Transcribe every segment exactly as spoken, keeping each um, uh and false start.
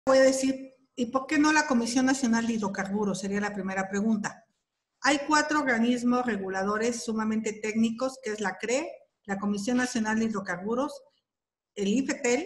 voy a decir, ¿y por qué no la Comisión Nacional de Hidrocarburos? Sería la primera pregunta. Hay cuatro organismos reguladores sumamente técnicos, que es la C R E, la Comisión Nacional de Hidrocarburos, el IFETEL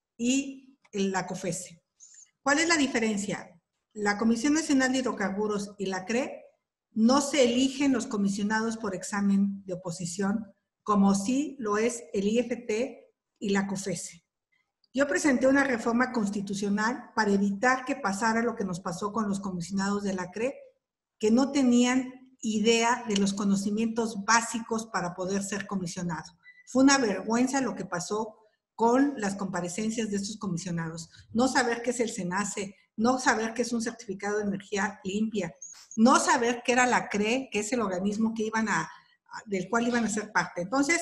y la COFESE. ¿Cuál es la diferencia? La Comisión Nacional de Hidrocarburos y la C R E no se eligen los comisionados por examen de oposición, como sí lo es el I F T y la COFESE. Yo presenté una reforma constitucional para evitar que pasara lo que nos pasó con los comisionados de la C R E, que no tenían idea de los conocimientos básicos para poder ser comisionado. Fue una vergüenza lo que pasó con las comparecencias de estos comisionados. No saber qué es el SENACE, no saber qué es un certificado de energía limpia, no saber qué era la C R E, que es el organismo que iban a, del cual iban a ser parte. Entonces,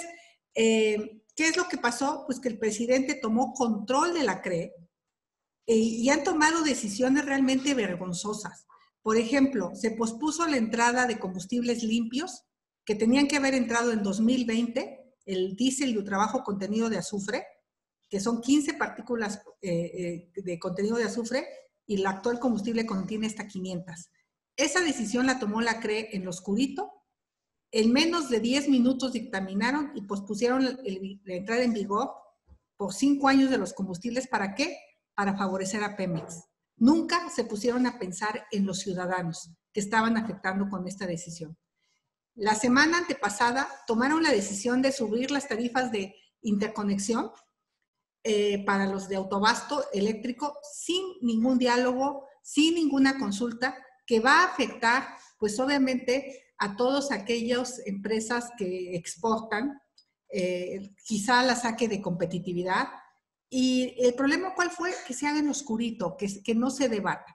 eh, ¿qué es lo que pasó? Pues que el presidente tomó control de la C R E eh, y han tomado decisiones realmente vergonzosas. Por ejemplo, se pospuso la entrada de combustibles limpios que tenían que haber entrado en dos mil veinte, el diésel de trabajo contenido de azufre, que son quince partículas eh, eh, de contenido de azufre, y el actual combustible contiene hasta quinientas. Esa decisión la tomó la C R E en lo oscurito. En menos de diez minutos dictaminaron y pospusieron el, la entrada en vigor por cinco años de los combustibles. ¿Para qué? Para favorecer a Pemex. Nunca se pusieron a pensar en los ciudadanos que estaban afectando con esta decisión. La semana antepasada tomaron la decisión de subir las tarifas de interconexión eh, para los de autobasto eléctrico sin ningún diálogo, sin ninguna consulta, que va a afectar, pues obviamente, a todas aquellas empresas que exportan, eh, quizá la saque de competitividad. Y el problema, ¿cuál fue? Que se haga en oscurito, que, que no se debata.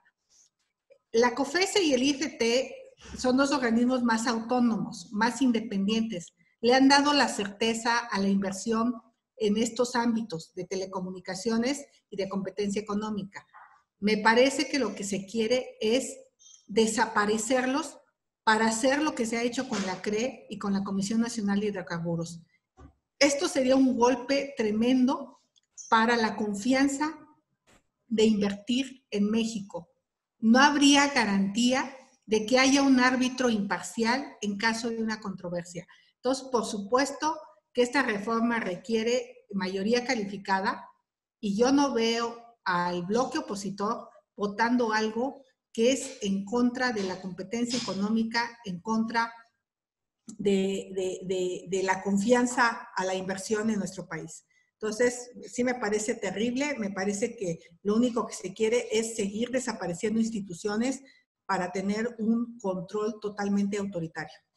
La COFESE y el I F T son dos organismos más autónomos, más independientes. Le han dado la certeza a la inversión en estos ámbitos de telecomunicaciones y de competencia económica. Me parece que lo que se quiere es desaparecerlos para hacer lo que se ha hecho con la C R E y con la Comisión Nacional de Hidrocarburos. Esto sería un golpe tremendo para la confianza de invertir en México. No habría garantía de que haya un árbitro imparcial en caso de una controversia. Entonces, por supuesto que esta reforma requiere mayoría calificada y yo no veo al bloque opositor votando algo que es en contra de la competencia económica, en contra de, de, de, de la confianza a la inversión en nuestro país. Entonces, sí me parece terrible, me parece que lo único que se quiere es seguir desapareciendo instituciones para tener un control totalmente autoritario.